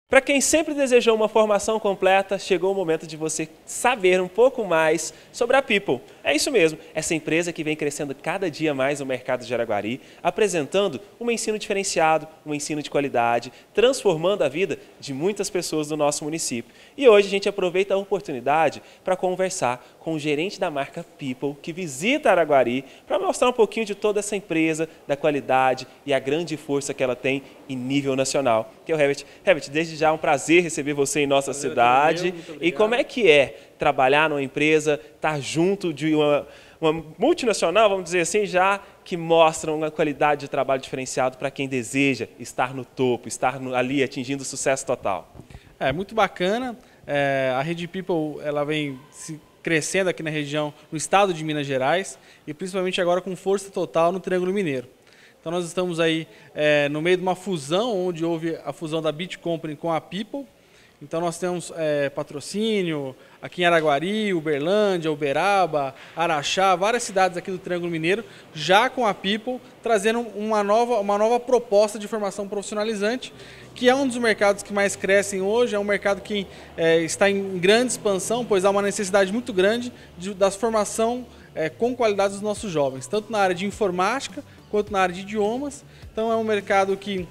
Para quem sempre desejou uma formação completa, chegou o momento de você saber um pouco mais sobre a People. É isso mesmo, essa empresa que vem crescendo cada dia mais no mercado de Araguari, apresentando um ensino diferenciado, um ensino de qualidade, transformando a vida de muitas pessoas do nosso município. E hoje a gente aproveita a oportunidade para conversar com o gerente da marca People, que visita Araguari, para mostrar um pouquinho de toda essa empresa, da qualidade e a grande força que ela tem em nível nacional, que é o Herbert. Herbert, desde já é um prazer receber você em nossa cidade. E como é que é trabalhar numa empresa, estar junto de uma multinacional, vamos dizer assim, já que mostra uma qualidade de trabalho diferenciado para quem deseja estar no topo, estar ali atingindo sucesso total? É muito bacana. A Rede People ela vem se crescendo aqui na região, no estado de Minas Gerais, e principalmente agora com força total no Triângulo Mineiro. Então nós estamos aí no meio de uma fusão, onde houve a fusão da Beach Company com a People. Então nós temos patrocínio aqui em Araguari, Uberlândia, Uberaba, Araxá, várias cidades aqui do Triângulo Mineiro, já com a People, trazendo uma nova proposta de formação profissionalizante, que é um dos mercados que mais crescem hoje, é um mercado que está em grande expansão, pois há uma necessidade muito grande da formação com qualidade dos nossos jovens, tanto na área de informática quanto na área de idiomas. Então é um mercado que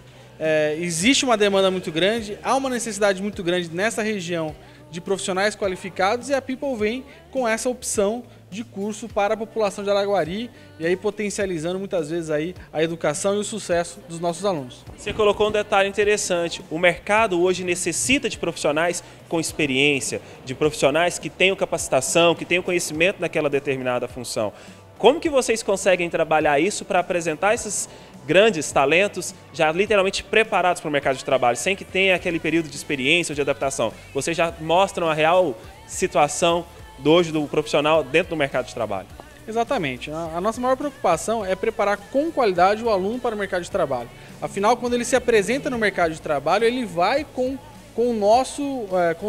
existe uma demanda muito grande, há uma necessidade muito grande nessa região de profissionais qualificados, e a People vem com essa opção de curso para a população de Araguari, e aí potencializando muitas vezes aí a educação e o sucesso dos nossos alunos. Você colocou um detalhe interessante, o mercado hoje necessita de profissionais com experiência, de profissionais que tenham capacitação, que tenham conhecimento naquela determinada função. Como que vocês conseguem trabalhar isso para apresentar esses grandes talentos já literalmente preparados para o mercado de trabalho, sem que tenha aquele período de experiência ou de adaptação? Vocês já mostram a real situação hoje do profissional dentro do mercado de trabalho. Exatamente. A nossa maior preocupação é preparar com qualidade o aluno para o mercado de trabalho. Afinal, quando ele se apresenta no mercado de trabalho, ele vai com o nosso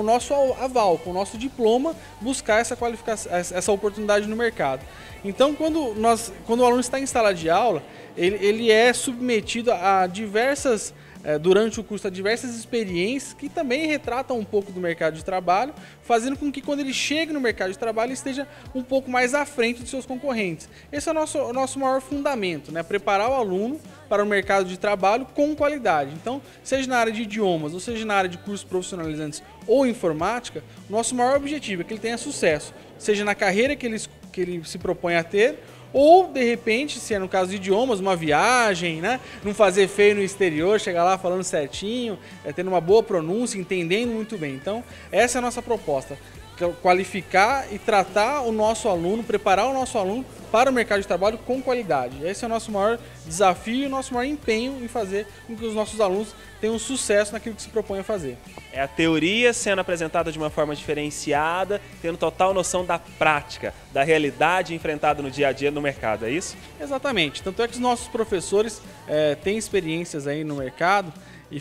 aval, com o nosso diploma, buscar essa qualificação, essa oportunidade no mercado. Então, quando o aluno está em sala de aula, ele é submetido a durante o curso, a diversas experiências que também retratam um pouco do mercado de trabalho, fazendo com que quando ele chegue no mercado de trabalho ele esteja um pouco mais à frente dos seus concorrentes. Esse é o nosso maior fundamento, né? Preparar o aluno para o mercado de trabalho com qualidade. Então, seja na área de idiomas, ou seja na área de cursos profissionalizantes ou informática, o nosso maior objetivo é que ele tenha sucesso, seja na carreira que ele se propõe a ter, ou, de repente, se é no caso de idiomas, uma viagem, né? Não fazer feio no exterior, chegar lá falando certinho, tendo uma boa pronúncia, entendendo muito bem. Então, essa é a nossa proposta. Qualificar e tratar o nosso aluno, preparar o nosso aluno para o mercado de trabalho com qualidade. Esse é o nosso maior desafio e o nosso maior empenho em fazer com que os nossos alunos tenham sucesso naquilo que se propõe a fazer. É a teoria sendo apresentada de uma forma diferenciada, tendo total noção da prática, da realidade enfrentada no dia a dia no mercado, é isso? Exatamente. Tanto é que os nossos professores têm experiências aí no mercado e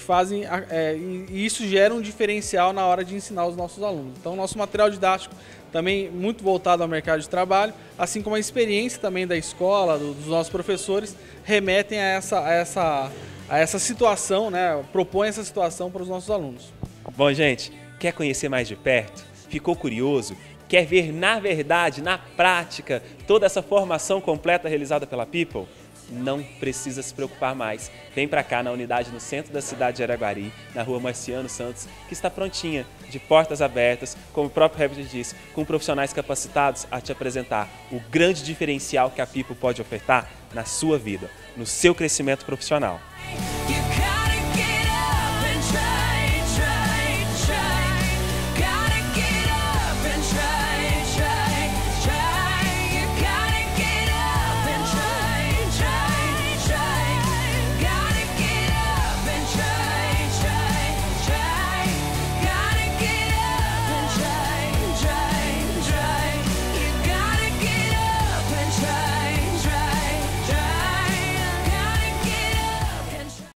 e isso gera um diferencial na hora de ensinar os nossos alunos. Então, nosso material didático também muito voltado ao mercado de trabalho, assim como a experiência também da escola, dos nossos professores, remetem a essa situação, né? Propõem essa situação para os nossos alunos. Bom, gente, quer conhecer mais de perto? Ficou curioso? Quer ver na verdade, na prática, toda essa formação completa realizada pela People? Não precisa se preocupar mais. Vem para cá na unidade no centro da cidade de Araguari, na rua Marciano Santos, que está prontinha, de portas abertas, como o próprio Herbert disse, com profissionais capacitados a te apresentar o grande diferencial que a People pode ofertar na sua vida, no seu crescimento profissional.